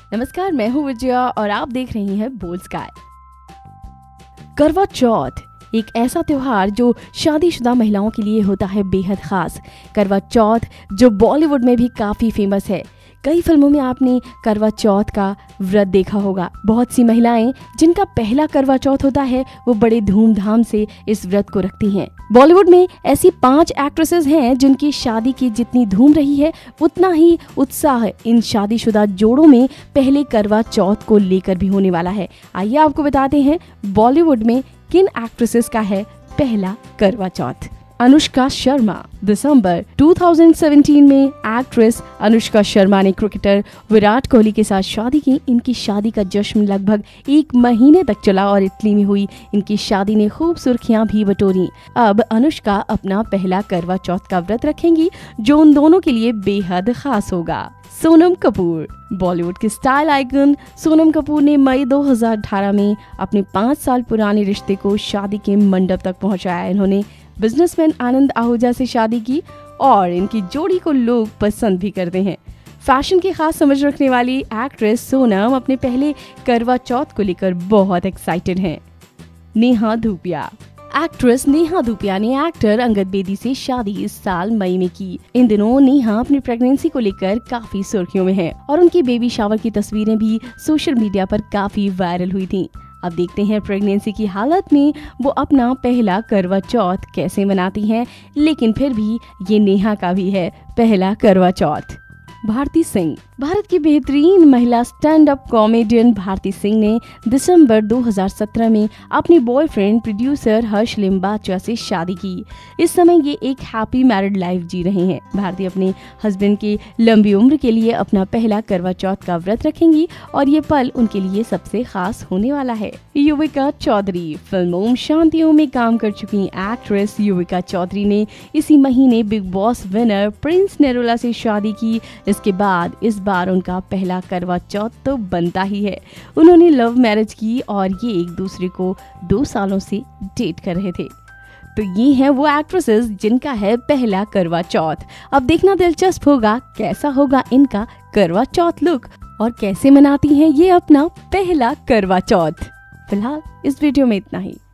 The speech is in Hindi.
नमस्कार, मैं हूँ विजया और आप देख रही हैं बोल्डस्की। करवा चौथ एक ऐसा त्योहार जो शादीशुदा महिलाओं के लिए होता है बेहद खास। करवा चौथ जो बॉलीवुड में भी काफी फेमस है। कई फिल्मों में आपने करवा चौथ का व्रत देखा होगा। बहुत सी महिलाएं जिनका पहला करवा चौथ होता है वो बड़े धूमधाम से इस व्रत को रखती हैं। बॉलीवुड में ऐसी 5 एक्ट्रेसेस हैं जिनकी शादी की जितनी धूम रही है उतना ही उत्साह इन शादीशुदा जोड़ों में पहले करवा चौथ को लेकर भी होने वाला है। आइए आपको बताते हैं बॉलीवुड में किन एक्ट्रेसेस का है पहला करवा चौथ। अनुष्का शर्मा। दिसंबर 2017 में एक्ट्रेस अनुष्का शर्मा ने क्रिकेटर विराट कोहली के साथ शादी की। इनकी शादी का जश्न लगभग 1 महीने तक चला और इटली में हुई इनकी शादी ने खूब सुर्खियां भी बटोरी। अब अनुष्का अपना पहला करवा चौथ का व्रत रखेंगी जो उन दोनों के लिए बेहद खास होगा। सोनम कपूर। बॉलीवुड के स्टाइल आइकन सोनम कपूर ने मई 2018 में अपने 5 साल पुराने रिश्ते को शादी के मंडप तक पहुंचाया। इन्होंने बिजनेसमैन आनंद आहूजा से शादी की और इनकी जोड़ी को लोग पसंद भी करते हैं। फैशन की खास समझ रखने वाली एक्ट्रेस सोनम अपने पहले करवा चौथ को लेकर बहुत एक्साइटेड हैं। नेहा धूपिया। एक्ट्रेस नेहा धूपिया ने एक्टर अंगद बेदी से शादी इस साल मई में की। इन दिनों नेहा अपनी प्रेगनेंसी को लेकर काफी सुर्खियों में है और उनकी बेबी शावर की तस्वीरें भी सोशल मीडिया पर काफी वायरल हुई थी। अब देखते हैं प्रेगनेंसी की हालत में वो अपना पहला करवा चौथ कैसे मनाती हैं, लेकिन फिर भी ये नेहा का भी है पहला करवा चौथ। भारती सिंह। भारत की बेहतरीन महिला stand up comedian Bharti Singh ने दिसंबर 2017 में अपने बॉयफ्रेंड प्रोड्यूसर हर्ष लिम्बाचा से शादी की। इस समय ये एक हैप्पी मैरिड लाइफ जी रहे हैं। भारती अपने हस्बैंड की लंबी उम्र के लिए अपना पहला करवा चौथ का व्रत रखेंगी और ये पल उनके लिए सबसे खास होने वाला है। युविका चौधरी। फिल्मों शांतियों में काम कर चुकी एक्ट्रेस युविका चौधरी ने इसी महीने Bigg Boss winner Prince Narula से शादी की। इसके बाद इस बार उनका पहला करवा चौथ तो बनता ही है। उन्होंने लव मैरिज की और ये एक दूसरे को 2 सालों से डेट कर रहे थे। तो ये हैं वो एक्ट्रेसेस जिनका है पहला करवा चौथ। अब देखना दिलचस्प होगा कैसा होगा इनका करवा चौथ लुक और कैसे मनाती हैं ये अपना पहला करवा चौथ। फिलहाल इस वीडियो में इतना ही।